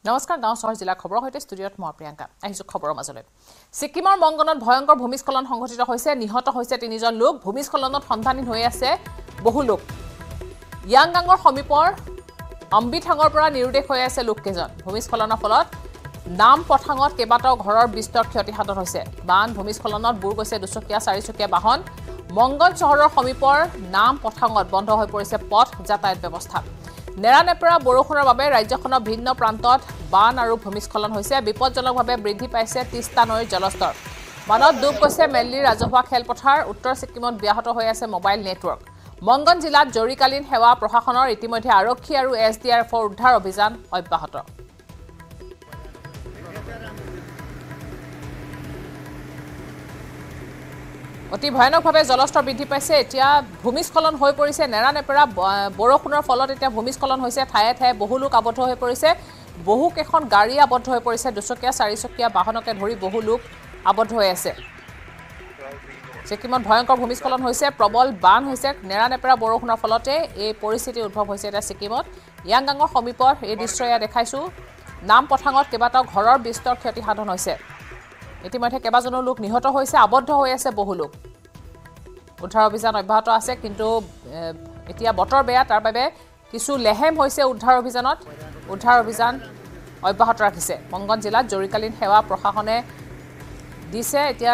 নমস্কাৰ গাঁও চহৰ জিলা খবৰ হৈতে ষ্টুডিঅত মই প্ৰিয়ংকা আহিছো খবৰৰ মাজলৈ সিকিমৰ মংগনত ভয়ংকৰ ভূমিস্খলন সংঘটিত হৈছে নিহত হৈছে তিনিজন লোক ভূমিস্খলনত সন্ধানহীন হৈ আছে বহু লোক ইয়াংগাঙৰ সমীপৰ অম্বিথাঙৰ পৰা নিৰুদেশ হৈ আছে লোককেজন ভূমিস্খলনৰ ফলত নাম পথাঙত কেবাটাও ঘৰৰ বিস্তৰ ক্ষতি সাধন হৈছে বান ভূমিস্খলনত বুৰ গৈছে দুচকীয়া চাৰিচকীয়া বাহন মংগন চহৰৰ সমীপৰ নাম পথাঙত বন্ধ হৈ পৰিছে পথ যাতায়াত ব্যৱস্থা নেৰানেপেৰা বৰষুণৰ বাবে ৰাজ্যখনৰ ভিন্ন প্ৰান্তত বান আৰু ভূমিস্খলন হৈছে বিপদজনকভাৱে বৃদ্ধি পাইছে তিস্তা নৈৰ জলস্তৰ বানত ডুব গৈছে মেল্লিৰ ৰাজহুৱা খেলপথাৰ উত্তৰ ছিকিমত ব্যাহত হৈ আছে মোবাইল নেটৱৰ্ক মংগন জিলাত জৰুৰীকালীন সেৱা প্ৰশাসনৰ ইতিমধ্যে আৰক্ষী আৰু এছডিআৰএফৰ উদ্ধাৰ অভিযান অব্যাহত অতি ভয়ানকভাৱে জলস্তৰ বৃদ্ধি পাইছে এতিয়া ভূমিস্খলন হৈ পৰিছে নেৰানেপেৰা বৰষুণৰ ফলত এতিয়া ভূমিস্খলন হৈছে ঠায়ে ঠায়ে বহু লোক আবদ্ধ হৈ পৰিছে বহু কেইখন গাড়ী আবদ্ধ হৈ পৰিছে দুচকীয়া চাৰিচকীয়া বাহনকে ধৰি বহু লোক আবদ্ধ হৈ আছে ছিকিমত ভয়ংকৰ ভূমিস্খলন হৈছে প্ৰবল বান হৈছে নেৰানেপেৰা বৰষুণৰ ফলতে এই পৰিস্থিতি উদ্ভৱ হৈছে এটা ছিকিমত ইয়াংগাঙৰ সমীপৰ এই দৃশ্য দেখাইছো নাম পথাঙত কেবাটাও ঘৰৰ বিস্তৰ ক্ষতি সাধন হৈছে ইতিমধ্যে কেবাজনো লোক নিহত হৈছে আবদ্ধ হৈ আছে বহু লোক উদ্ধাৰ অভিযান অব্যাহত আছে কিন্তু এতিয়া বতৰ বেয়া তাৰ বাবে কিছু লেহেম হৈছে উদ্ধাৰ অভিযান অব্যাহত ৰাখিছে মংগন জিলাত জৰুৰীকালীন সেৱা প্ৰশাসনে দিছে এতিয়া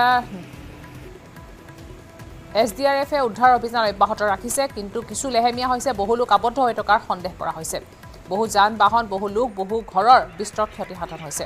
এছডিআৰএফে উদ্ধাৰ অভিযান অব্যাহত ৰাখিছে কিন্তু কিছু লেহেমীয়া হৈছে বহু লোক আবদ্ধ হৈ থকাৰ সন্দেহ কৰা হৈছে বহু যান বাহন বহু লোক বহু ঘৰৰ বিস্তৰ ক্ষতি সাধন হৈছে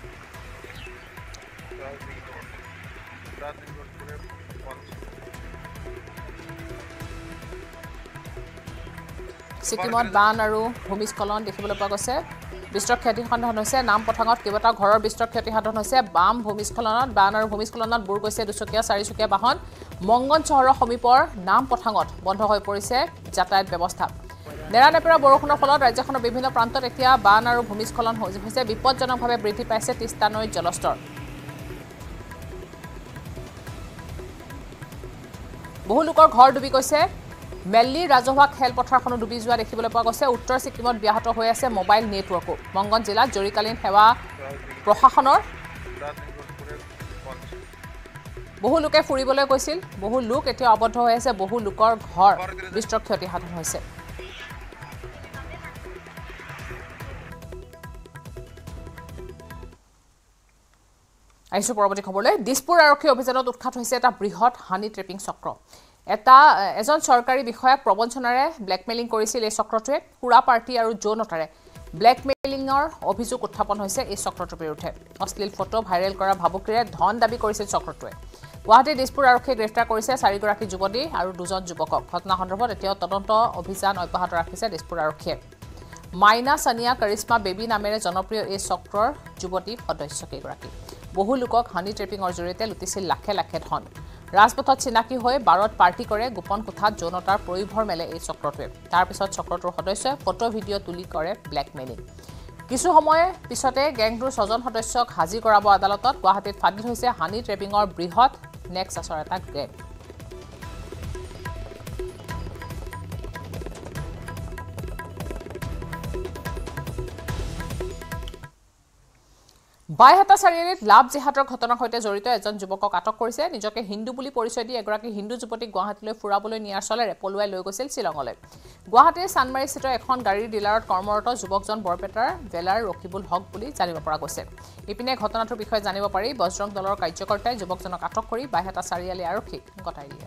সিকিমত বান আৰু ভূমিস্খলন দেখিবলৈ পোৱা গৈছে বিস্তৰ ক্ষতি সাধন হৈছে নাম পথাঙত কেইবাটাও ঘৰৰ বিস্তৰ ক্ষতি সাধন হৈছে বান আৰু ভূমিস্খলনত বুৰ গৈছে দুচকীয়া চাৰিচকীয়া বাহন মংগন চহৰৰ সমীপৰ নাম পথাঙত বন্ধ হৈ পৰিছে যাতায়াত ব্যৱস্থা নেৰানেপেৰা বৰষুণৰ ফলত ৰাজ্যখনৰ বিভিন্ন প্ৰান্তত এতিয়া বান আৰু ভূমিস্খলন হৈছে বিপদজনকভাৱে বৃদ্ধি পাইছে তিস্তা নৈৰ জলস্তৰ বহু লোকৰ ঘৰ ডুবি গৈছে মেল্লিৰ ৰাজহুৱা খেলপথাৰখনো ডুবি যোৱা দেখিবলৈ পোৱা গৈছে উত্তৰ ছিকিমত ব্যাহত হৈ আছে মোবাইল নেটৱৰ্কো মংগন জিলাত জৰুৰীকালীন সেৱা প্ৰশাসনৰ বহু লোকে ফুৰিবলৈ গৈছিল বহু লোক এতিয়া আবদ্ধ হৈ আছে বহু লোকৰ ঘৰ বিস্তৰ ক্ষতি সাধন হৈছে আহিছো পৰৱৰ্তী খবৰলৈ দিছপুৰ আৰক্ষী অভিযানত উৎখাত হৈছে এটা বৃহৎ হানি ট্ৰেপিং চক্ৰ এজন চৰকাৰী বিষয়াক প্ৰবঞ্চনাৰে ব্লেকমেইলিং কৰিছিল এই চক্ৰটোৱে পুৰা পাৰ্টি আৰু যৌনতাৰে ব্লেকমেইলিংৰ অভিযোগ উত্থাপন হৈছে এই চক্ৰটোৰ বিৰুদ্ধে অশ্লীল ফটো ভাইৰেল কৰা ভাবুকিৰে ধন দাবী কৰিছিল চক্ৰটোৱে গুৱাহাটী দিছপুৰ আৰক্ষীয়ে গ্ৰেপ্তাৰ কৰিছে 4 গৰাকী যুৱতী আৰু 2জন যুৱকক ঘটনা সন্দৰ্ভত এতিয়াও তদন্ত অভিযান অব্যাহত ৰাখিছে দিছপুৰ আৰক্ষীয়ে মাইনা সানিয়া কৰিশ্মা বেবী নামেৰে জনপ্ৰিয় এই চক্ৰৰ যুৱতী সদস্য কেইগৰাকী বহু লোকক হানি ট্ৰেপিংৰ জৰিয়তে লুটিছিল লাখে লাখে ধন ৰাজপথত চিনাকি হৈ বাৰত পাৰ্টি কৰে গোপন কোঠাত যৌনতাৰ প্ৰয়োভৰ মেলে এই চক্ৰটোৱে তাৰ পিছত চক্ৰটোৰ সদস্যই ফটো ভিডিঅ' তুলি কৰে ব্লেকমেইলিং কিছু সময় পিছতে গেংটোৰ 6জন সদস্যক হাজিৰ কৰাব আদালতত গুৱাহাটীত ফাদিল হৈছে হানি ট্ৰেপিংৰ বৃহৎ নেক্সাছৰ এটা গেং বাইহাটা চাৰিআলিত লাভ জিহাদৰ ঘটনাৰ সৈতে জড়িত এজন যুৱকক আটক কৰিছে নিজকে হিন্দু বুলি পৰিচয় দি এগৰাকী হিন্দু যুৱতীক গুৱাহাটীলৈ ফুৰাবলৈ নিয়াৰ চলেৰে পলুৱাই লৈ গৈছিল শ্বিলঙলৈ গুৱাহাটীৰ চানমাৰীস্থিত এখন গাড়ীৰ ডিলাৰত কৰ্মৰত যুৱকজন বৰপেটাৰ বেলাৰ ৰকিবুল হক বুলি জানিব পৰা গৈছে ইপিনে ঘটনাটোৰ বিষয়ে জানিব পাৰি বজৰং দলৰ কাৰ্যকৰ্তাই যুৱকজনক আটক কৰি বাইহাটা চাৰিআলি আৰক্ষীক গতাই দিলে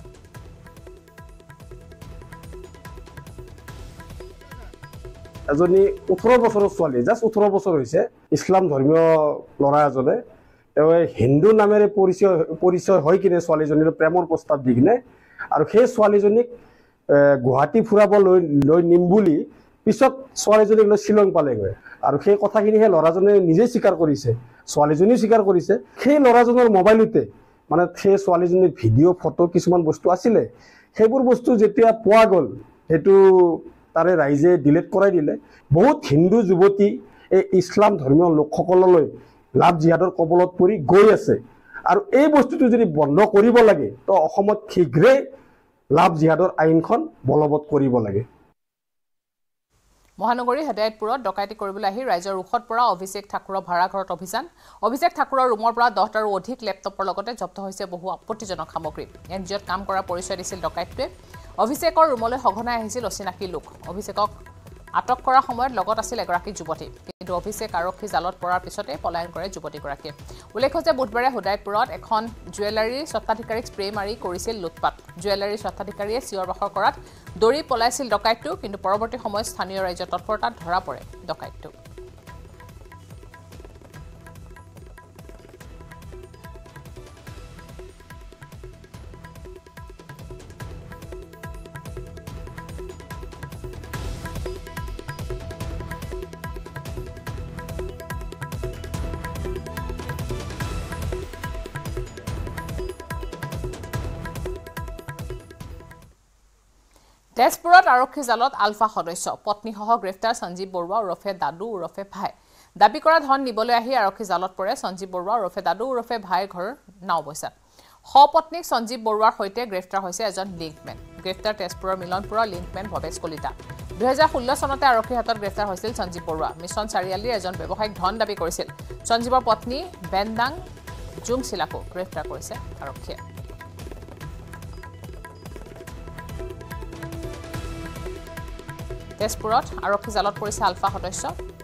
এজনী 18 বছৰৰ ছোৱালী জাস্ট 18 বছৰ হৈছে ইছলাম ধৰ্মীয় ল'ৰা এজনে তেওঁ হিন্দু নামেৰে পৰিচয় হৈ কিনে ছোৱালীজনীৰ প্ৰেমৰ প্ৰস্তাৱ দি কিনে আৰু সেই ছোৱালীজনীক গুৱাহাটী ফুৰাব লৈ নিম বুলি পিছত ছোৱালীজনীক লৈ শ্বিলং পালেগৈ আৰু সেই কথাখিনি সেই ল'ৰাজনে নিজে স্বীকাৰ কৰিছে ছোৱালীজনীও স্বীকাৰ কৰিছে সেই ল'ৰাজনৰ মোবাইলতে মানে সেই ছোৱালীজনীৰ ভিডিঅ' ফটো কিছুমান বস্তু আছিলে সেইবোৰ বস্তু যেতিয়া পোৱা গ'ল হেতু তাৰে ৰাইজে ডিলিট কৰাই দিলে বহুত হিন্দু যুৱতী এই ইছলাম ধৰ্মীয় লোকসকললৈ লাভ জিহাদৰ কবলত পৰি গৈ আছে আৰু এই বস্তুটো যদি বন্ধ কৰিব লাগে তো অসমত শীঘ্ৰে লাভ জিহাদৰ আইনখন বলবৎ কৰিব লাগে মহানগৰী হেদায়তপুৰত ডকাইতি কৰিবলৈ আহি ৰাইজৰ ৰুখত পৰা অভিষেক ঠাকুৰৰ ভাড়াঘৰত অভিযান অভিষেক ঠাকুৰৰ ৰুমৰ পৰা 10টাৰো অধিক লেপটপৰ লগতে জব্দ হৈছে বহু আপত্তিজনক সামগ্ৰী এনজিঅ'ত কাম কৰাৰ পৰিচয় দিছিল ডকাইতটোৱে অভিষেকৰ ৰুমলৈ সঘনাই আহিছিল অচিনাকি লোক অভিষেকক আটক কৰাৰ সময়ত লগত আছিল এগৰাকী যুৱতী কিন্তু অভিষেক আৰক্ষী জালত পৰাৰ পিছতে পলায়ন কৰে যুৱতীগৰাকীয়ে উল্লেখ্য যে বুধবাৰে হেদায়তপুৰত এখন জুৱেলাৰীৰ স্বত্বাধিকাৰীক স্প্ৰে মাৰি কৰিছিল লুটপাট জুৱেলাৰীৰ স্বত্বাধিকাৰীয়ে চিঞৰ বাখৰ কৰাত দৌৰি পলাইছিল ডকাইতটো কিন্তু পৰৱৰ্তী সময়ত স্থানীয় ৰাইজৰ তৎপৰতাত ধৰা পৰে ডকাইতটো তেজপুৰত আৰক্ষী জালত আলফা সদস্য পত্নীসহ গ্ৰেফতাৰ সঞ্জীৱ বৰুৱা ওৰফে দাদু ওৰফে ভাই দাবী কৰা ধন নিবলৈ আহি আৰক্ষী জালত পৰে সঞ্জীৱ বৰুৱা ওৰফে দাদু ওৰফে ভাইৰ ঘৰ নাওবৈছাত সপত্নীক সঞ্জীৱ বৰুৱাৰ সৈতে গ্ৰেফতাৰ হৈছে এজন লিংকমেন গ্ৰেফতাৰ তেজপুৰৰ মিলনপুৰৰ লিংকমেন ভৱেশ কলিতা 2016 চনতে আৰক্ষীৰ হাতত গ্ৰেফতাৰ হৈছিল সঞ্জীৱ বৰুৱা মিছন চাৰিআলিৰ এজন ব্যৱসায়িক ধন দাবী কৰিছিল সঞ্জীৱৰ পত্নী বেনদাং জুংচিলাকো গ্ৰেফতাৰ কৰিছে আৰক্ষীয়ে তেজপুৰত আৰক্ষী জালত পৰিছে আলফা সদস্য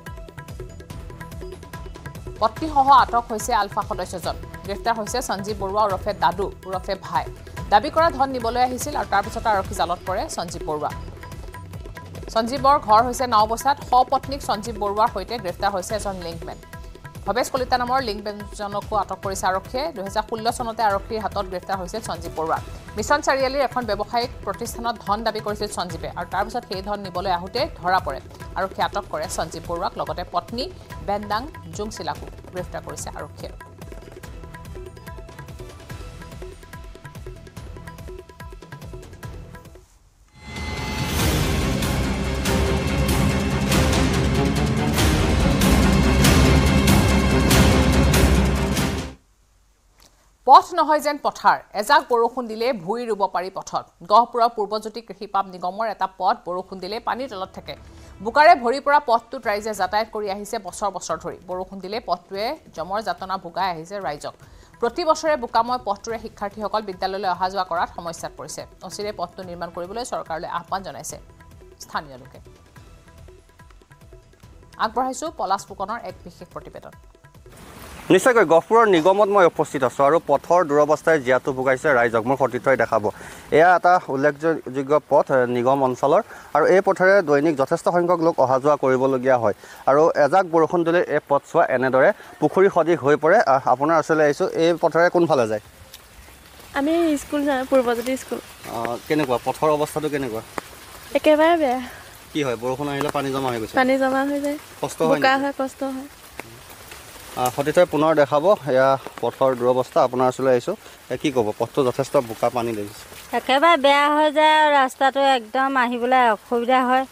পত্নীসহ আটক হৈছে আলফা সদস্যজন গ্ৰেফতাৰ হৈছে সঞ্জীৱ বৰুৱা ওৰফে দাদু ওৰফে ভাই দাবী কৰা ধন নিবলৈ আহিছিল আৰু তাৰ পিছত আৰক্ষী জালত পৰে সঞ্জীৱ বৰুৱা সঞ্জীৱৰ ঘৰ হৈছে নাওবৈছাত সপত্নীক সঞ্জীৱ বৰুৱাৰ সৈতে গ্ৰেফতাৰ হৈছে এজন লিংকমেন ভৱেশ কলিতা নামৰ লিংকমেনজনকো আটক কৰিছে আৰক্ষীয়ে 2016 চনতে আৰক্ষীৰ হাতত গ্ৰেফতাৰ হৈছিল সঞ্জীৱ বৰুৱা মিছন চাৰিআলিৰ এখন ব্যৱসায়িক প্ৰতিষ্ঠানত ধন দাবী কৰিছিল সঞ্জীৱে আৰু তাৰ পিছত সেই ধন নিবলৈ আহোঁতে ধৰা পৰে আৰক্ষীয়ে আটক কৰে সঞ্জীৱ বৰুৱাক লগতে পত্নী বেনদাং জুংচিলাকো গ্ৰেফতাৰ কৰিছে আৰক্ষীয়ে পথ নহয় যেন পথাৰ এজাক বৰষুণ দিলে ভুই ৰুব পাৰি পথত গহপুৰৰ পূৰ্বজ্যোতি কৃষি পাম নিগমৰ এটা পথ বৰষুণ দিলে পানীৰ তলত থাকে বুকাৰে ভৰি পৰা পথটোত ৰাইজে যাতায়াত কৰি আহিছে বছৰ বছৰ ধৰি বৰষুণ দিলে পথটোৱে জমৰ যাতনা ভোগাই আহিছে ৰাইজক প্ৰতি বছৰে বুকাময় পথটোৰে শিক্ষাৰ্থীসকল বিদ্যালয়লৈ অহা যোৱা কৰাত সমস্যাত পৰিছে অচিৰে পথটো নিৰ্মাণ কৰিবলৈ চৰকাৰলৈ আহ্বান জনাইছে স্থানীয় লোকে আগবঢ়াইছো পলাশ ফুকনৰ এক বিশেষ প্ৰতিবেদন নিশ্চয়কৈ গহপুৰৰ নিগমত মই উপস্থিত আছোঁ আৰু পথৰ দুৰৱস্থাই জীয়াতু ভোগাইছে ৰাইজক মোৰ সতীৰ্থই দেখাব এয়া এটা উল্লেখযোগ্য পথ নিগম অঞ্চলৰ আৰু এই পথেৰে দৈনিক যথেষ্ট সংখ্যক লোক অহা যোৱা কৰিবলগীয়া হয় আৰু এজাক বৰষুণ দিলে এই পথছোৱা এনেদৰে পুখুৰী সদৃশ হৈ পৰে আপোনাৰ ওচৰলৈ আহিছোঁ এই পথেৰে কোনফালে যায় আমি স্কুল যাওঁ পূৰ্বজ্যোতি স্কুল কেনেকুৱা পথৰ অৱস্থাটো কেনেকুৱা একেবাৰে বেয়া কি হয় বৰষুণ আহিলে পানী জমা হৈ গৈছে পানী জমা হৈ যায় কষ্ট হয় কষ্ট হয় সতীৰ্থই পুনৰ দেখাব এয়া পথৰ দুৰৱস্থা আপোনাৰ ওচৰলৈ আহিছোঁ কি ক'ব পথটো যথেষ্ট বোকা পানী দেখিছে একেবাৰে বেয়া হৈ যায় আৰু ৰাস্তাটো একদম আহিবলৈ অসুবিধা হয়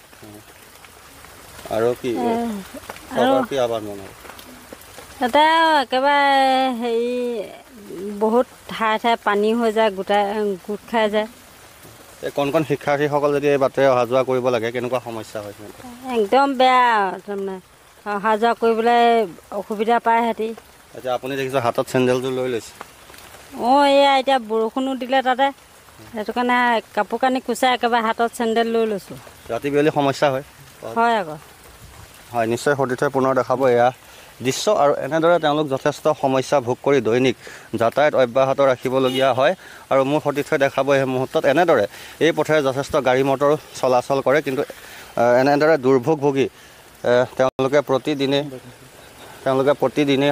আৰু কি কি আহ্বান জনাব তাতে একেবাৰে হেৰি বহুত ঠায়ে ঠায়ে পানী হৈ যায় গোট খাই যায় এই কণ কণ শিক্ষাৰ্থীসকল যদি এই বাটেৰে অহা যোৱা কৰিব লাগে কেনেকুৱা সমস্যা হয় একদম বেয়া তাৰমানে অহা যোৱা কৰিবলৈ অসুবিধা পায় সিহঁতি এতিয়া আপুনি দেখিছে হাতত চেণ্ডেলযোৰ লৈ লৈছে অঁ এয়া এতিয়া বৰষুণো দিলে তাতে সেইটো কাৰণে কাপোৰ কানি কুচাই একেবাৰে হাতত চেণ্ডেল লৈ লৈছোঁ ৰাতি বিয়লি সমস্যা হয় হয় আকৌ হয় নিশ্চয় সতীৰ্থই পুনৰ দেখাব এয়া দৃশ্য আৰু এনেদৰে তেওঁলোক যথেষ্ট সমস্যা ভোগ কৰি দৈনিক যাতায়াত অব্যাহত ৰাখিবলগীয়া হয় আৰু মোৰ সতীৰ্থই দেখাব এই মুহূৰ্তত এনেদৰে এই পথেৰে যথেষ্ট গাড়ী মটৰ চলাচল কৰে কিন্তু এনেদৰে দুৰ্ভোগ ভোগী তেওঁলোকে প্ৰতিদিনে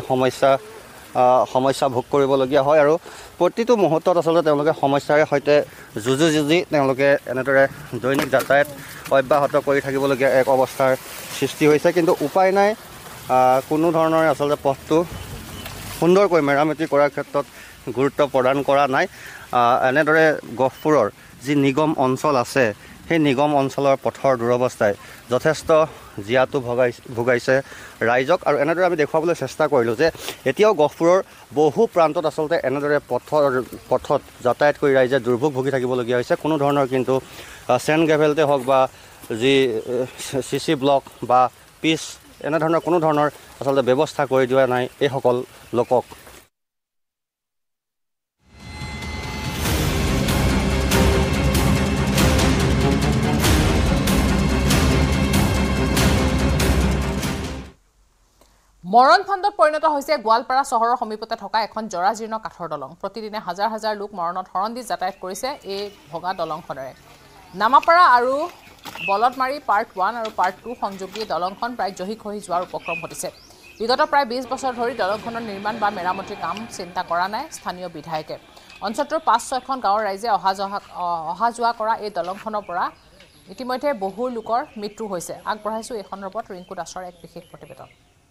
সমস্যা ভোগ কৰিবলগীয়া হয় আৰু প্ৰতিটো মুহূৰ্তত আচলতে তেওঁলোকে সমস্যাৰে সৈতে যুঁজি তেওঁলোকে এনেদৰে দৈনিক যাতায়াত অব্যাহত কৰি থাকিবলগীয়া এক অৱস্থাৰ সৃষ্টি হৈছে কিন্তু উপায় নাই কোনো ধৰণৰে আচলতে পথটো সুন্দৰকৈ মেৰামতি কৰাৰ ক্ষেত্ৰত গুৰুত্ব প্ৰদান কৰা নাই এনেদৰে গহপুৰৰ যি নিগম অঞ্চল আছে সেই নিগম অঞ্চলৰ পথৰ দুৰৱস্থাই যথেষ্ট জীয়াতু ভোগাইছে ৰাইজক আৰু এনেদৰে আমি দেখুৱাবলৈ চেষ্টা কৰিলোঁ যে এতিয়াও গহপুৰৰ বহু প্ৰান্তত আচলতে এনেদৰে পথত যাতায়াত কৰি ৰাইজে দুৰ্ভোগ ভুগি থাকিবলগীয়া হৈছে কোনো ধৰণৰ কিন্তু চেণ্ড গ্ৰেভেলতে হওক বা যি CC ব্লক বা পিচ এনেধৰণৰ কোনো ধৰণৰ আচলতে ব্যৱস্থা কৰি দিয়া নাই এইসকল লোকক। মৰণ ফাণ্ডত পৰিণত হৈছে গোৱালপাৰা চহৰৰ সমীপতে থকা এখন জৰাজীৰ্ণ কাঠৰ দলং। প্ৰতিদিনে হাজাৰ হাজাৰ লোক মৰণত শৰণ দি যাতায়াত কৰিছে এই ভগা দলংখনেৰে। নামাপাৰা আৰু বলদমাৰী পাৰ্ট 1 আৰু পাৰ্ট 2 সংযোগ দি দলংখন প্ৰায় জহি খহি যোৱাৰ উপক্ৰম ঘটিছে। বিগত প্ৰায় 20 বছৰ ধৰি দলংখনৰ নিৰ্মাণ বা মেৰামতিৰ কাম চিন্তা কৰা নাই স্থানীয় বিধায়কে। অঞ্চলটোৰ 5-6খন গাঁৱৰ ৰাইজে অহা যোৱা কৰা এই দলংখনৰ পৰা ইতিমধ্যে বহু লোকৰ মৃত্যু হৈছে। আগবঢ়াইছোঁ এই সন্দৰ্ভত ৰিংকু দাসৰ এক বিশেষ প্ৰতিবেদন।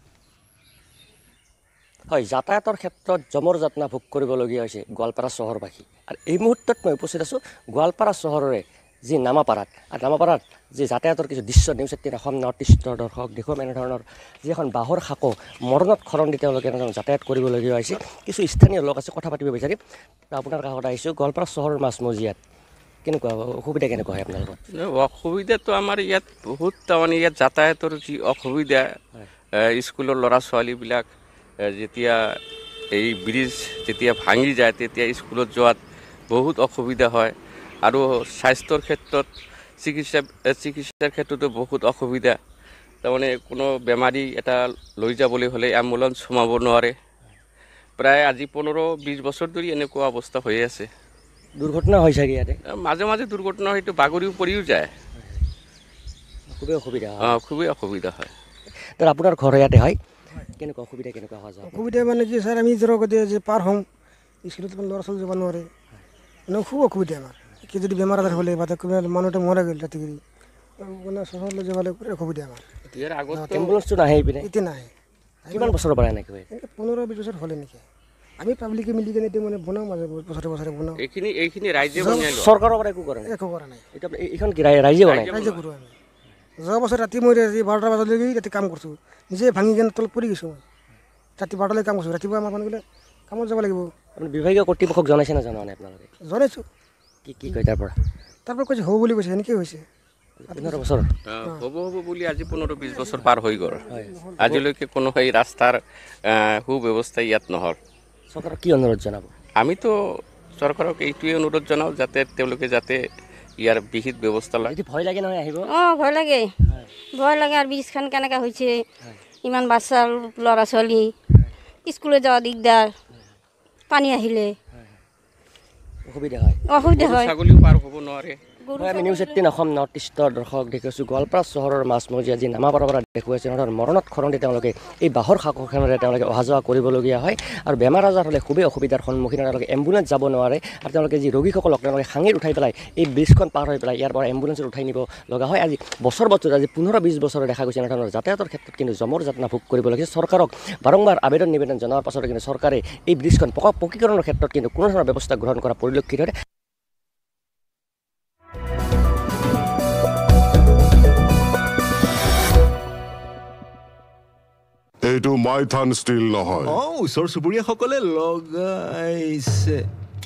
হয়, যাতায়াতৰ ক্ষেত্ৰত জমৰ যাতনা ভোগ কৰিবলগীয়া হৈছে গোৱালপাৰা চহৰবাসী। আৰু এই মুহূৰ্তত মই উপস্থিত আছোঁ গোৱালপাৰা চহৰৰে যি নামাপাৰাত, আৰু নামাপাৰাত যি যাতায়াতৰ কিছু দৃশ্য News18 অসম নৰ্থ ইষ্টৰ দৰ্শক দেখুৱাম এনেধৰণৰ যি এখন বাঁহৰ খাকো মৰণত খৰণ দি তেওঁলোকে এনেধৰণৰ যাতায়াত কৰিবলগীয়া হৈছে। কিছু স্থানীয় লোক আছে, কথা পাতিব বিচাৰিম। আপোনাৰ কাষত আহিছোঁ গোৱালপাৰা চহৰৰ মাজমজিয়াত কেনেকুৱা অসুবিধা কেনেকুৱা হয় আপোনালোকৰ? অসুবিধাটো আমাৰ ইয়াত বহুত, তাৰমানে ইয়াত যাতায়াতৰ যি অসুবিধা, স্কুলৰ ল'ৰা ছোৱালীবিলাক যেতিয়া এই ব্ৰিজ যেতিয়া ভাঙি যায় তেতিয়া স্কুলত যোৱাত বহুত অসুবিধা হয়। আৰু স্বাস্থ্যৰ ক্ষেত্ৰত চিকিৎসাৰ ক্ষেত্ৰতো বহুত অসুবিধা। তাৰমানে কোনো বেমাৰী এটা লৈ যাবলৈ হ'লে এম্বুলেঞ্চ সোমাব নোৱাৰে। প্ৰায় আজি 15-20 বছৰ ধৰি এনেকুৱা অৱস্থা হৈ আছে। দুৰ্ঘটনা হয় চাগে ইয়াতে? মাজে মাজে দুৰ্ঘটনা হয়তো বাগৰিও পৰিও যায়। খুবেই অসুবিধা। খুবেই অসুবিধা হয়। তাৰ আপোনাৰ ঘৰ ইয়াতে হয়? কেনেকুৱা অসুবিধা কেনেকুৱা হোৱা যায়? অসুবিধা মানে কি ছাৰ, আমি ধৰক যে পাৰ হওঁ স্কুলত ল'ৰা ছোৱালী যাব নোৱাৰে, মানে খুব অসুবিধা আমাৰ। কি যদি বেমাৰ আজাৰ হ'লে বা মানুহটো মৰা গ'ল ৰাতি কৰি মানে চহৰলৈ যাবলৈ অসুবিধা আমাৰ। এম্বুলেঞ্চটো নাহে এইপিনে? এতিয়া নাহে। কিমান বছৰৰ পৰা এনেকৈ হয়? 15-20 বছৰ হ'লে নেকি। আমি পাব্লিকে মিলি কেনে এতিয়া মানে বনাওঁ, মাজে বছৰে বছৰে বনাওঁ। এইখিনি ৰাইজে চৰকাৰৰ পৰা একো কৰা নাই? একো কৰা নাই। এতিয়া এইখন কি ৰাইজে বনাই? ৰাইজে কৰোঁ আমি। যোৱা বছৰ ৰাতি মই 12টা বজালৈকে ৰাতি কাম কৰিছোঁ, নিজে ভাঙি কেনে তলত পৰি গৈছোঁ। মই ৰাতি 12টালৈ কাম কৰিছোঁ। ৰাতিপুৱা আমাৰ মানুহবিলাক কামত যাব লাগিব। আপুনি বিভাগীয় কৰ্তৃপক্ষক জনাইছে না জনোৱা নাই আপোনালোকে? জনাইছোঁ। কি কয় তাৰ পৰা? কৈছে হ'ব বুলি কৈছে, এনেকৈ হৈছে। 15 বছৰ হ'ব বুলি আজি 15-20 বছৰ পাৰ হৈ গ'ল। আজিলৈকে কোনো এই ৰাস্তাৰ সুব্যৱস্থা ইয়াত নহ'ল। চৰকাৰক কি অনুৰোধ জনাব? আমিতো চৰকাৰক এইটোৱে অনুৰোধ জনাওঁ যাতে তেওঁলোকে যাতে ইয়াৰ বিহিত ব্যৱস্থা লয়। ভয় লাগে নহয় আহিব? ভয় লাগে, ভয় লাগে। আৰু ব্ৰিজখন কেনেকৈ হৈছে, ইমান বাচ্চা ল'ৰা ছোৱালী স্কুলে যোৱা দিগদাৰ, পানী আহিলে অসুবিধা হয়। ছাগলীও পাৰ হ'ব নোৱাৰে। আমি News18 অসম নৰ্থ ইষ্টৰ দৰ্শক দেখুৱাইছোঁ গোৱালপাৰা চহৰৰ মাজমজিয়া যি নামাপাৰাৰ পৰা দেখুৱাইছে এনেধৰণৰ মৰণত খৰণ দি তেওঁলোকে এই বাঁহৰ খাকোখনেৰে তেওঁলোকে অহা যোৱা কৰিবলগীয়া হয়। আৰু বেমাৰ আজাৰ হ'লে খুবেই অসুবিধাৰ সন্মুখীন হয়। তেওঁলোকে এম্বুলেঞ্চ যাব নোৱাৰে। আৰু তেওঁলোকে যি ৰোগীসকলক তেওঁলোকে হাঙিত উঠাই পেলাই এই ব্ৰিজখন পাৰ হৈ পেলাই ইয়াৰ পৰা এম্বুলেঞ্চত উঠাই নিব লগা হয়। আজি বছৰ আজি 15-20 বছৰে দেখা গৈছে এনেধৰণৰ যাতায়াতৰ ক্ষেত্ৰত কিন্তু জমৰ যাতনা ভোগ কৰিবলগীয়া। চৰকাৰক বাৰম্বাৰ আবেদন নিবেদন জনোৱাৰ পাছতো কিন্তু চৰকাৰে এই ব্ৰিজখন পকীকৰণৰ ক্ষেত্ৰত কিন্তু কোনো ধৰণৰ ব্যৱস্থা গ্ৰহণ কৰা পৰিলক্ষিত হয়। এইটো মাইথান ষ্টিল নহয়। ওচৰ চুবুৰীয়াসকলে লগাইছে।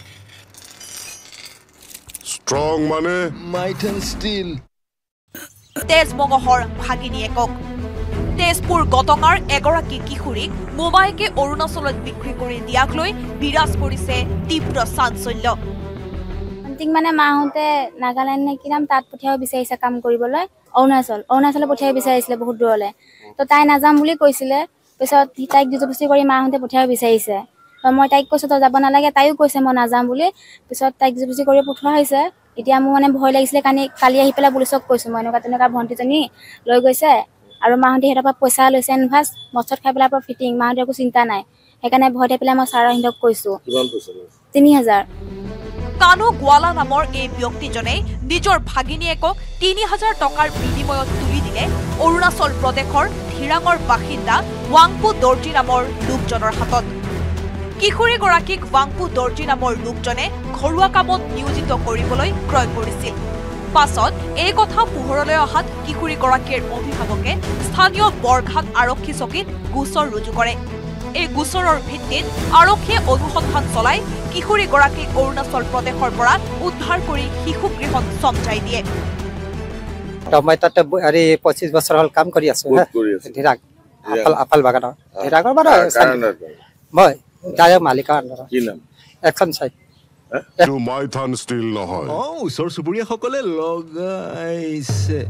ষ্ট্ৰং মানে মাইথান ষ্টিল। তেজমগহৰ ভাগিনীয়েকক তেজপুৰ গটঙাৰ এগৰাকী কিশোৰীক মোবাইকে অৰুণাচলত বিক্ৰী কৰি দিয়াক লৈ বিৰাজ কৰিছে তীব্ৰ চাঞ্চল্য। মানে মাহঁতে নাগালেণ্ড নে কি নাম তাত পঠিয়াব বিচাৰিছে কাম কৰিবলৈ, অৰুণাচলত পঠিয়াব বিচাৰিছিলে বহুত দূৰলৈ। তো তাই নাযাম বুলি কৈছিলে। পিছত তাইক জুজুবস্তি কৰি মাহঁতে পঠিয়াব বিচাৰিছে। তো মই তাইক কৈছোঁ তই যাব নালাগে, তাইও কৈছে মই নাযাম বুলি। পিছত তাইক জুজুবস্তি কৰি পঠোৱা হৈছে। এতিয়া মোৰ মানে ভয় লাগিছিলে, কালি আহি পেলাই পুলিচক কৈছোঁ মই তেনেকুৱা ভণ্টিজনী লৈ গৈছে আৰু মাহঁতে সিহঁতৰ পৰা পইচা লৈছে এডভান্স, মচত খাই পেলাই পৰা ফিটিং, মাহঁতে একো চিন্তা নাই। সেইকাৰণে ভয়তে পেলাই মই ছাৰৰ সিহঁতক কৈছোঁ 3000। কানু গোৱালা নামৰ এই ব্যক্তিজনে নিজৰ ভাগিনীয়েকক 3000 টকাৰ বিনিময়ত তুলি দিলে অৰুণাচল প্ৰদেশৰ ধিৰাঙৰ বাসিন্দা ৱাংপু দৰ্জী নামৰ লোকজনৰ হাতত। কিশোৰীগৰাকীক ৱাংপু দৰ্জী নামৰ লোকজনে ঘৰুৱা কামত নিয়োজিত কৰিবলৈ ক্ৰয় কৰিছিল। পাছত এই কথা পোহৰলৈ অহাত কিশোৰীগৰাকীৰ অভিভাৱকে স্থানীয় বৰঘাট আৰক্ষী চকীত গোচৰ ৰুজু কৰে। এই গোচৰৰ ভিত্তিত আৰক্ষীয়ে অনুসন্ধান চলাই কিশোৰীগৰাকীক অৰুণাচল প্ৰদেশৰ পৰা উদ্ধাৰ কৰি শিশু গৃহত চমজাই দিয়ে। মই তাতে 25 বছৰ হ'ল কাম কৰি আছো ধীৰাগ আপেল বাগানৰ ধীৰাগৰ বাৰু মই ডাইৰেক্ট মালিকৰ আণ্ডাৰত কি নাম একচন চাই এইটো মাইথান ষ্টিল নহয় ওচৰ চুবুৰীয়াসকলে লগাইছে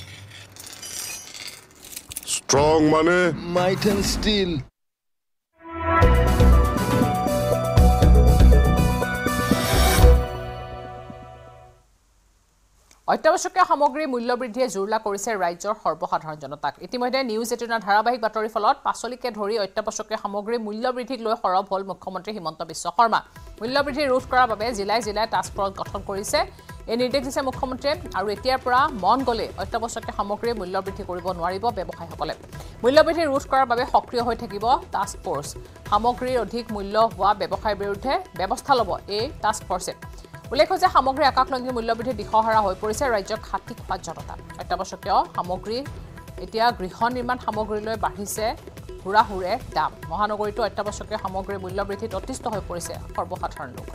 ষ্ট্ৰং মানে মাইথান ষ্টিল অত্যাৱশ্যকীয় সামগ্ৰীৰ মূল্যবৃদ্ধিয়ে জুৰুলা কৰিছে ৰাজ্যৰ সৰ্বসাধাৰণ জনতাক ইতিমধ্যে নিউজ 18 ধাৰাবাহিক বাতৰিৰ ফলত পাচলিকে ধৰি অত্যাৱশ্যকীয় সামগ্ৰীৰ মূল্যবৃদ্ধিক লৈ সৰব হ'ল মুখ্যমন্ত্ৰী হিমন্ত বিশ্ব শৰ্মা মূল্যবৃদ্ধি ৰোধ কৰাৰ বাবে জিলাই জিলাই টাস্ক ফৰ্চ গঠন কৰিছে এই নিৰ্দেশ দিছে মুখ্যমন্ত্ৰীয়ে আৰু এতিয়াৰ পৰা মন গ'লে অত্যাৱশ্যকীয় সামগ্ৰীৰ মূল্যবৃদ্ধি কৰিব নোৱাৰিব ব্যৱসায়ীসকলে মূল্যবৃদ্ধি ৰোধ কৰাৰ বাবে সক্ৰিয় হৈ থাকিব টাস্ক ফৰ্চ সামগ্ৰীৰ অধিক মূল্য হোৱা ব্যৱসায়ীৰ বিৰুদ্ধে ব্যৱস্থা ল'ব এই টাস্ক ফৰ্চে উল্লেখ্য যে সামগ্ৰী আকাশলংঘী মূল্যবৃদ্ধি দিশহাৰা হৈ পৰিছে ৰাজ্যৰ খাতি খোৱা জনতা অত্যাৱশ্যকীয় সামগ্ৰী এতিয়া গৃহ নিৰ্মাণ সামগ্ৰীলৈ বাঢ়িছে হুৰাহুৰে দাম মহানগৰীতো অত্যাৱশ্যকীয় সামগ্ৰীৰ মূল্যবৃদ্ধিত অতিষ্ঠ হৈ পৰিছে সৰ্বসাধাৰণ লোক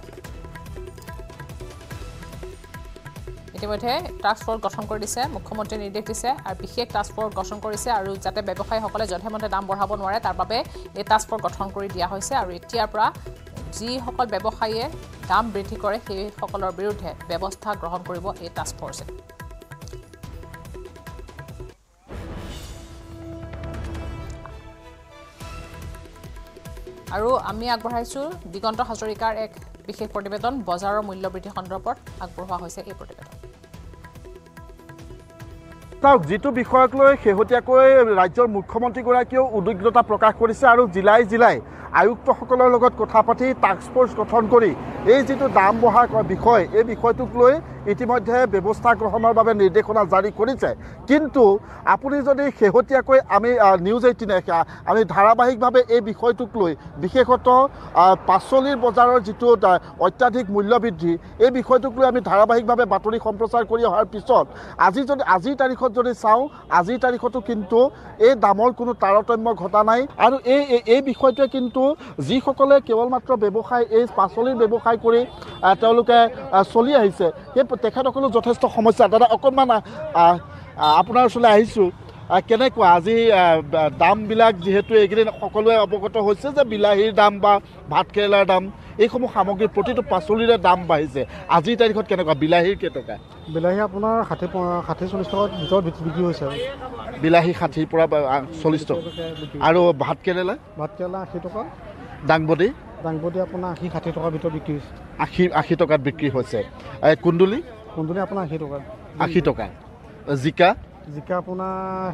ইতিমধ্যে টাস্ক ফৰ্চ গঠন কৰি দিছে মুখ্যমন্ত্ৰীয়ে নিৰ্দেশ দিছে আৰু বিশেষ টাস্ক ফৰ্চ গঠন কৰিছে আৰু যাতে ব্যৱসায়ীসকলে যধেমধে দাম বঢ়াব নোৱাৰে তাৰ বাবে এই টাস্ক ফৰ্চ গঠন কৰি দিয়া হৈছে আৰু এতিয়াৰ পৰা যিসকল ব্যৱসায়ীয়ে দাম বৃদ্ধি কৰে সেইসকলৰ বিৰুদ্ধে ব্যৱস্থা গ্ৰহণ কৰিব এই টাস্ক ফৰ্চে আৰু আমি আগবঢ়াইছো দিগন্ত হাজৰিকাৰ এক বিশেষ প্ৰতিবেদন বজাৰৰ মূল্যবৃদ্ধি সন্দৰ্ভত আগবঢ়োৱা হৈছে এই প্ৰতিবেদন যিটো বিষয়ক লৈ শেহতীয়াকৈ ৰাজ্যৰ মুখ্যমন্ত্ৰীগৰাকীয়েও উদ্বিগ্নতা প্ৰকাশ কৰিছে আৰু জিলাই জিলাই আয়ুক্তসকলৰ লগত কথা পাতি টাস্ক ফৰ্চ গঠন কৰি এই যিটো দাম বঢ়াৰ বিষয় এই বিষয়টোক লৈ ইতিমধ্যে ব্যৱস্থা গ্ৰহণৰ বাবে নিৰ্দেশনা জাৰি কৰিছে কিন্তু আপুনি যদি শেহতীয়াকৈ আমি নিউজ 18 আমি ধাৰাবাহিকভাৱে এই বিষয়টোক লৈ বিশেষত পাচলিৰ বজাৰৰ যিটো অত্যাধিক মূল্যবৃদ্ধি এই বিষয়টোক লৈ আমি ধাৰাবাহিকভাৱে বাতৰি সম্প্ৰচাৰ কৰি অহাৰ পিছত আজিৰ তাৰিখত যদি চাওঁ আজিৰ তাৰিখতো কিন্তু এই দামৰ কোনো তাৰতম্য ঘটা নাই আৰু এই বিষয়টোৱে কিন্তু যিসকলে কেৱল মাত্ৰ ব্যৱসায় এই পাচলিৰ ব্যৱসায় কৰি তেওঁলোকে চলি আহিছে সেই তেখেতসকলৰ যথেষ্ট সমস্যা দাদা অকণমান আপোনাৰ ওচৰলৈ আহিছোঁ কেনেকুৱা আজি দামবিলাক যিহেতু এইকেইদিন সকলোৱে অৱগত হৈছে যে বিলাহীৰ দাম বা ভাত কেৰেলাৰ দাম এইসমূহ সামগ্ৰীৰ প্ৰতিটো পাচলিৰে দাম বাঢ়িছে আজিৰ তাৰিখত কেনেকুৱা বিলাহীৰ কেইটকা বিলাহী আপোনাৰ 60-40 টকাৰ ভিতৰত বিক্ৰী হৈছে বিলাহী 60 পৰা 40 টকা আৰু ভাত কেৰেলা 80 টকা দাংবডি আপোনাৰ 80-60 টকাৰ ভিতৰত বিক্ৰী হৈছে 80 টকাত বিক্ৰী হৈছে কুন্দুলি আপোনাৰ 80 টকা জিকা আপোনাৰ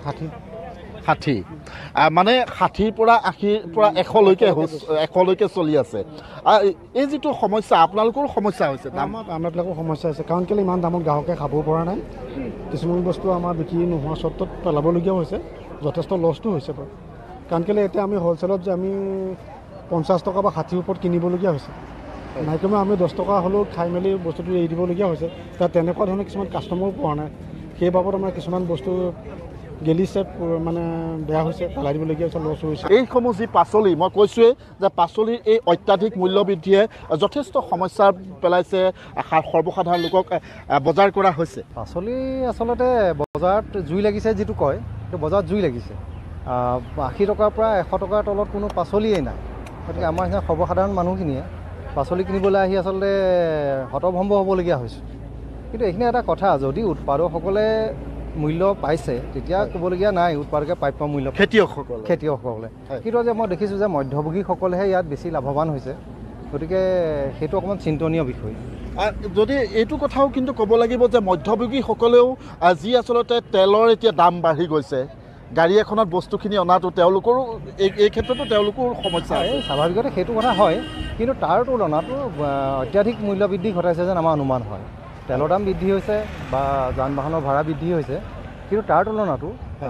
60 মানে 60 পৰা 80 পৰা 100 লৈকে চলি আছে এই যিটো সমস্যা আপোনালোকৰ সমস্যা হৈছে আমাৰবিলাকৰ সমস্যা হৈছে কাৰণ কেলৈ ইমান দামত গ্ৰাহকে খাব পৰা নাই কিছুমান বস্তু আমাৰ বিক্ৰী নোহোৱা স্বত্বত পেলাবলগীয়া হৈছে যথেষ্ট লছটো হৈছে বাৰু কাৰণ কেলৈ এতিয়া আমি হ'লচেলত যে আমি 50 টকা বা 60 ওপৰত কিনিবলগীয়া হৈছে নাইকমেও আমি 10 টকা হ'লেও খাই মেলি বস্তুটো এৰি দিবলগীয়া হৈছে তাত তেনেকুৱা ধৰণৰ কিছুমান কাষ্টমাৰো পোৱা নাই সেই বাবদ আমাৰ কিছুমান বস্তু গেলিছে মানে বেয়া হৈছে পেলাই দিবলগীয়া হৈছে লছ হৈছে এইসমূহ যি পাচলি মই কৈছোঁৱেই যে পাচলিৰ এই অত্যাধিক মূল্যবৃদ্ধিয়ে যথেষ্ট সমস্যা পেলাইছে সৰ্বসাধাৰণ লোকক বজাৰ কৰা হৈছে পাচলি আচলতে বজাৰত জুই লাগিছে যিটো কয় সেইটো বজাৰত জুই লাগিছে 80 টকাৰ পৰা 100 টকাৰ তলত কোনো পাচলিয়েই নাই গতিকে আমাৰ নিচিনা সৰ্বসাধাৰণ মানুহখিনিয়ে পাচলি কিনিবলৈ আহি আচলতে হতভম্ব হ'বলগীয়া হৈছে কিন্তু এইখিনি এটা কথা যদি উৎপাদকসকলে মূল্য পাইছে তেতিয়া ক'বলগীয়া নাই উৎপাদকে প্ৰাপ্য মূল্য খেতিয়কসকলে কিন্তু যে মই দেখিছোঁ যে মধ্যভোগীসকলেহে ইয়াত বেছি লাভৱান হৈছে গতিকে সেইটো অকণমান চিন্তনীয় বিষয় যদি এইটো কথাও কিন্তু ক'ব লাগিব যে মধ্যভোগীসকলেও যি আচলতে তেলৰ এতিয়া দাম বাঢ়ি গৈছে গাড়ী এখনত বস্তুখিনি অনাটো তেওঁলোকৰো এই ক্ষেত্ৰতো তেওঁলোকৰ সমস্যা স্বাভাৱিকতে সেইটো কথা হয় কিন্তু তাৰ তুলনাতো অত্যাধিক মূল্যবৃদ্ধি ঘটাইছে যেন আমাৰ অনুমান হয় তেলৰ দাম বৃদ্ধি হৈছে বা যান বাহনৰ ভাড়া বৃদ্ধি হৈছে কিন্তু তাৰ তুলনাতো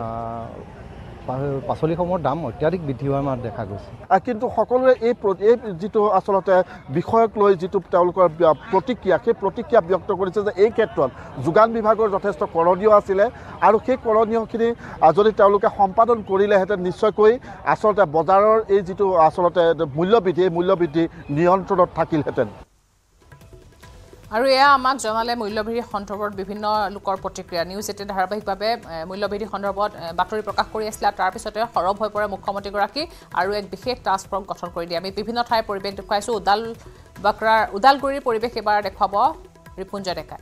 পাচলিসমূহৰ দাম অত্যাধিক বৃদ্ধি হোৱা আমাৰ দেখা গৈছে কিন্তু সকলোৱে এই যিটো আচলতে বিষয়ক লৈ যিটো তেওঁলোকৰ প্ৰতিক্ৰিয়া সেই প্ৰতিক্ৰিয়া ব্যক্ত কৰিছে যে এই ক্ষেত্ৰত যোগান বিভাগৰ যথেষ্ট কৰণীয় আছিলে আৰু সেই কৰণীয়খিনি যদি তেওঁলোকে সম্পাদন কৰিলেহেঁতেন নিশ্চয়কৈ আচলতে বজাৰৰ এই যিটো আচলতে মূল্যবৃদ্ধি এই মূল্যবৃদ্ধি নিয়ন্ত্ৰণত থাকিলহেঁতেন আৰু এয়া আমাক জনালে মূল্যবৃদ্ধি সন্দৰ্ভত বিভিন্ন লোকৰ প্ৰতিক্ৰিয়া নিউজ18 ধাৰাবাহিকভাৱে মূল্যবৃদ্ধি সন্দৰ্ভত বাতৰি প্ৰকাশ কৰি আছিল তাৰ পিছতে সৰব হৈ পৰে মুখ্যমন্ত্ৰীগৰাকী আৰু এক বিশেষ টাস্ক ফৰ্চ গঠন কৰি দিয়ে আমি বিভিন্ন ঠাইৰ পৰিৱেশ দেখুৱাইছো উদালগুৰিৰ পৰিৱেশ এবাৰ দেখুৱাব ৰিপুঞ্জয় ডেকাই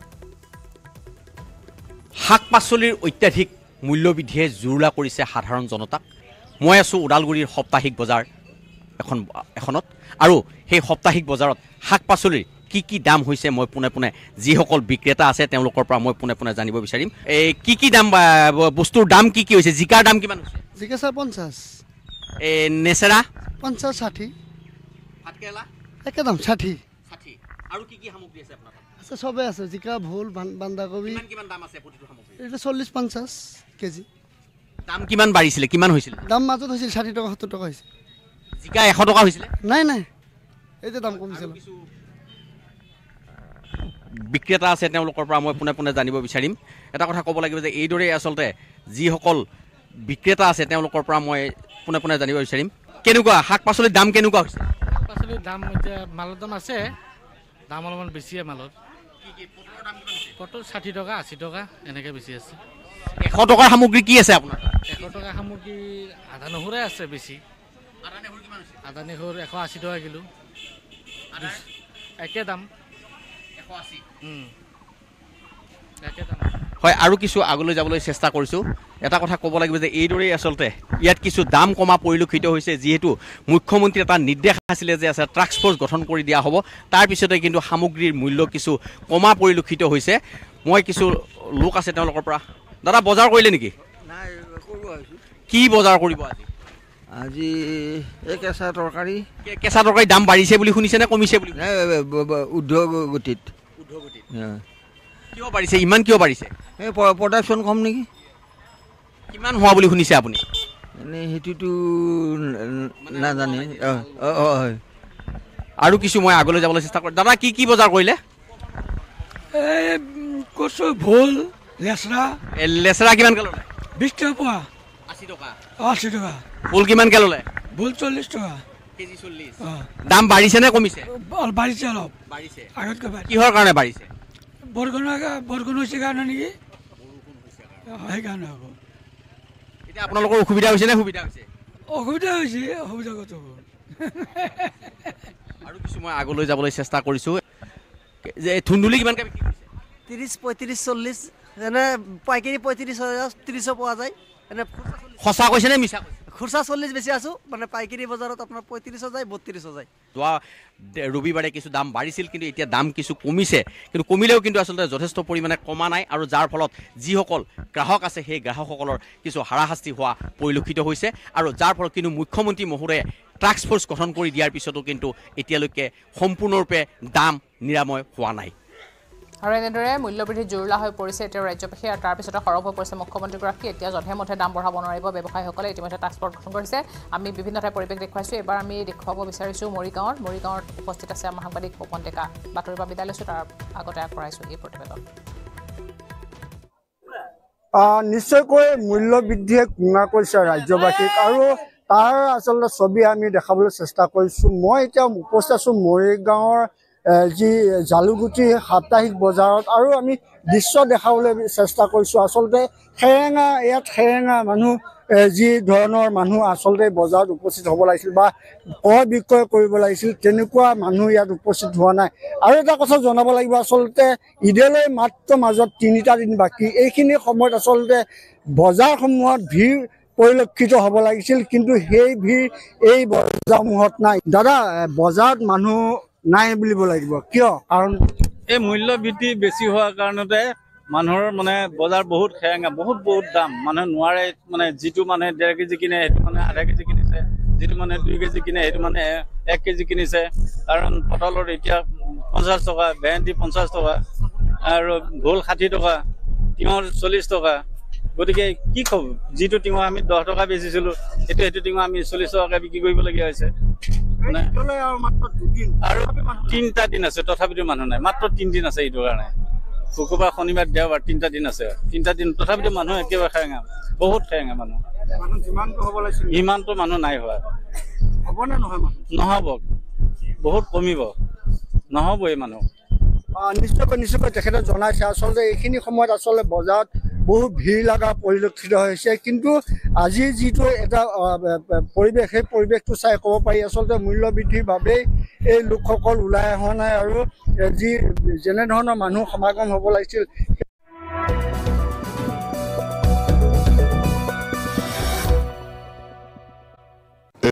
শাক-পাচলিৰ অত্যাধিক মূল্যবৃদ্ধিয়ে জুৰুলা কৰিছে সাধাৰণ জনতাক মই আছো উদালগুৰিৰ সাপ্তাহিক বজাৰ এখনত আৰু সেই সাপ্তাহিক বজাৰত শাক-পাচলিৰ কি দাম হৈছে মই পুনে যিসকল বিক্ৰেতা আছে তেওঁলোকৰ পৰা মই পুনে জানিব বিচাৰিম এই কি দাম বস্তুৰ দাম কি হৈছে জিকাৰ দাম কিমান হৈছে জিকা 50 এই নেচেৰা 50 60 ভাতকেলা একদম 60 আৰু কি সামগ্ৰী আছে আপোনাৰ আছে সবে আছে জিকা ভোল বান্ধাকবি কিমান দাম আছে প্ৰতিটো সামগ্ৰী এটা 40 50 কেজি দাম কিমান বাঢ়িছিল কিমান হৈছিল দাম মাজত হৈছিল 60 টকা 70 টকা হৈছিল জিকা 100 টকা হৈছিল নাই এই যে দাম কমিছিল বিক্ৰেতা আছে তেওঁলোকৰ পৰা মই পুনে জানিব বিচাৰিম এটা কথা ক'ব লাগিব যে এইদৰে আচলতে যিসকল বিক্ৰেতা আছে তেওঁলোকৰ পৰা মই পুনে জানিব বিচাৰিম কেনেকুৱা শাক-পাচলিৰ দাম কেনেকুৱা হৈছে শাক-পাচলিৰ দাম এতিয়া মালৰ দাম আছে দাম অলপমান বেছিয়ে মালৰ পটল 60 টকা 80 টকা এনেকৈ বেছি আছে 100 টকাৰ সামগ্ৰী কি আছে আপোনাৰ 100 টকা সামগ্ৰী আদা নহৰুৰে আছে বেছি আদা নহৰু 180 টকা কিলো একে দাম 180 একে দাম হয় আৰু কিছু আগলৈ যাবলৈ চেষ্টা কৰিছোঁ এটা কথা ক'ব লাগিব যে এইদৰেই আচলতে ইয়াত কিছু দাম কমা পৰিলক্ষিত হৈছে যিহেতু মুখ্যমন্ত্ৰী এটা নিৰ্দেশ আছিলে যে আছে টাস্ক ফৰ্চ গঠন কৰি দিয়া হ'ব তাৰ পিছতে কিন্তু সামগ্ৰীৰ মূল্য কিছু কমা পৰিলক্ষিত হৈছে মই কিছু লোক আছে তেওঁলোকৰ পৰা দাদা বজাৰ কৰিলে নেকি নাই কৰিব আহিছোঁ কি বজাৰ কৰিব আজি এই কেঁচা তৰকাৰী দাম বাঢ়িছে বুলি শুনিছে নে কমিছে বুলি ঊৰ্ধ্বগতিত কিয় বাঢ়িছে ইমান কিয় বাঢ়িছে এই প্ৰডাকশ্যন কম নেকি কিমান হোৱা বুলি শুনিছে আপুনি এনেই সেইটোতো নাজানে হয় আৰু কিছু মই আগলৈ যাবলৈ চেষ্টা কৰিম দাদা কি বজাৰ কৰিলে কচু ভোল লেচৰা কিমানকৈ ল'লে 20 টকা পোৱা 80 টকা 80 টকা ভোল কিমানকৈ ল'লে ভোল 40 টকা কেজি 40 দাম বাঢ়িছে নে কমিছে বাঢ়িছে অলপ বাঢ়িছে আগতকৈ বাঢ়িছে কিহৰ কাৰণে বাঢ়িছে বৰষুণ হৈছে কাৰণে নেকি সেইকাৰণে হ'ব এতিয়া আপোনালোকৰ অসুবিধা হৈছে নে সুবিধা হৈছে অসুবিধা হৈছে অসুবিধা কত হ'ব আৰু কিছু মই আগলৈ যাবলৈ চেষ্টা কৰিছোঁ যে ধুন্দুলি কিমানকৈ বিক্ৰী কৰিছে 30 35 40 এনে পাইকাৰী 35 পোৱা যায় এনে সঁচা কৈছে নে মিছা কৈছে খুচৰা 40 বেছি আছোঁ মানে পাইকাৰী বজাৰত আপোনাৰ 35 যায় 32 যায় যোৱা ৰবিবাৰে কিছু দাম বাঢ়িছিল কিন্তু এতিয়া দাম কিছু কমিছে কিন্তু কমিলেও কিন্তু আচলতে যথেষ্ট পৰিমাণে কমা নাই আৰু যাৰ ফলত যিসকল গ্ৰাহক আছে সেই গ্ৰাহকসকলৰ কিছু হাৰাশাস্তি হোৱা পৰিলক্ষিত হৈছে আৰু যাৰ ফলত কিন্তু মুখ্যমন্ত্ৰী মহোদয়ে টাস্ক ফৰ্চ গঠন কৰি দিয়াৰ পিছতো কিন্তু এতিয়ালৈকে সম্পূৰ্ণৰূপে দাম নিৰাময় হোৱা নাই আৰু এনেদৰে মূল্যবৃদ্ধি জুৰুলা হৈ পৰিছে এতিয়া ৰাজ্যবাসী আৰু তাৰপিছতে সৰব হৈ পৰিছে মুখ্যমন্ত্ৰীগৰাকী এতিয়া যধে-মধে দাম বঢ়াব নোৱাৰিব ব্যৱসায়ীসকলে ইতিমধ্যে টাস্ক ফৰ্চ গঠন কৰিছে আমি বিভিন্ন ঠাইৰ পৰিৱেশ দেখুৱাইছোঁ এবাৰ আমি দেখুৱাব বিচাৰিছোঁ মৰিগাঁৱত উপস্থিত আছে আমাৰ সাংবাদিক পপন ডেকা বাতৰিৰ পৰা বিদায় লৈছোঁ তাৰ আগতে আগবঢ়াইছোঁ এই প্ৰতিবেদন নিশ্চয়কৈ মূল্যবৃদ্ধিয়ে কুঙা কৰিছে ৰাজ্যবাসীক আৰু তাৰ আচলতে ছবি আমি দেখাবলৈ চেষ্টা কৰিছোঁ মই এতিয়া উপস্থিত আছোঁ মৰিগাঁৱৰ যি জালুগুটি সাপ্তাহিক বজাৰত আৰু আমি দৃশ্য দেখাবলৈ চেষ্টা কৰিছোঁ আচলতে সেৰেঙা মানুহ যি ধৰণৰ মানুহ আচলতে বজাৰত উপস্থিত হ'ব লাগিছিল বা ক্ৰয় বিক্ৰয় কৰিব লাগিছিল তেনেকুৱা মানুহ ইয়াত উপস্থিত হোৱা নাই আৰু এটা কথা জনাব লাগিব আচলতে ঈদলৈ মাত্ৰ মাজত 3টা দিন বাকী এইখিনি সময়ত আচলতে বজাৰসমূহত ভিৰ পৰিলক্ষিত হ'ব লাগিছিল কিন্তু সেই ভিৰ এই বজাৰসমূহত নাই দাদা বজাৰত মানুহ নাই বুলিব লাগিব কিয় কাৰণ এই মূল্য বৃদ্ধি বেছি হোৱাৰ কাৰণতে মানুহৰ মানে বজাৰ বহুত খেৰেঙা বহুত দাম মানুহে নোৱাৰে মানে যিটো মানে 1.5 কেজি কিনে সেইটো মানে আধা কেজি কিনিছে যিটো মানে 2 কেজি কিনে সেইটো মানে 1 কেজি কিনিছে কাৰণ পটলৰ এতিয়া 50 টকা ভেন্দি 50 টকা আৰু ভোল 60 টকা তিঁয়হ 40 টকা গতিকে কি ক'ব যিটো তিঁয়হ আমি 10 টকা বেচিছিলোঁ সেইটো তিঁয়হ আমি 40 টকাকৈ বিক্ৰী কৰিবলগীয়া হৈছে আৰু 3টা দিন আছে তথাপিতো মানুহ নাই মাত্ৰ 3 দিন আছে এইটো কাৰণে শুকুৰবাৰ শনিবাৰ দেওবাৰ 3টা দিন আছে 3টা দিন তথাপিতো মানুহ একেবাৰে খেৰেঙা বহুত খেৰেঙা মানুহ ইমানটো মানুহ নাই হোৱা নহ'ব বহুত কমিব নহ'ব এই মানুহ নিশ্চয়কৈ তেখেতে জনাইছে আচলতে এইখিনি সময়ত আচলতে বজাৰত বহু ভিৰ লগা পৰিলক্ষিত হৈছে কিন্তু আজি যিটো এটা পৰিৱেশ সেই পৰিৱেশটো চাই ক'ব পাৰি আচলতে মূল্য বৃদ্ধিৰ বাবেই এই লোকসকল ওলাই অহা নাই আৰু যি যেনেধৰণৰ মানুহ সমাগম হ'ব লাগিছিল